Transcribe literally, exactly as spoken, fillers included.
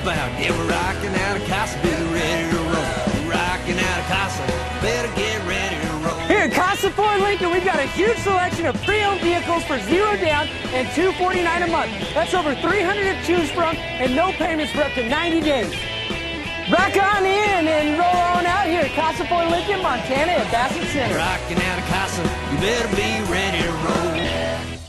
about. Yeah, we're rocking out of Casa, be ready to roll. We're rocking out of Casa, better get ready to roll. Here at Casa Ford Lincoln, we've got a huge selection of pre-owned vehicles for zero down and two forty-nine a month. That's over three hundred to choose from and no payments for up to ninety days. Back on in and roll on out here at Casa Ford Lincoln, Montana at Bassett Center. Rocking out of Casa, you better be ready to roll.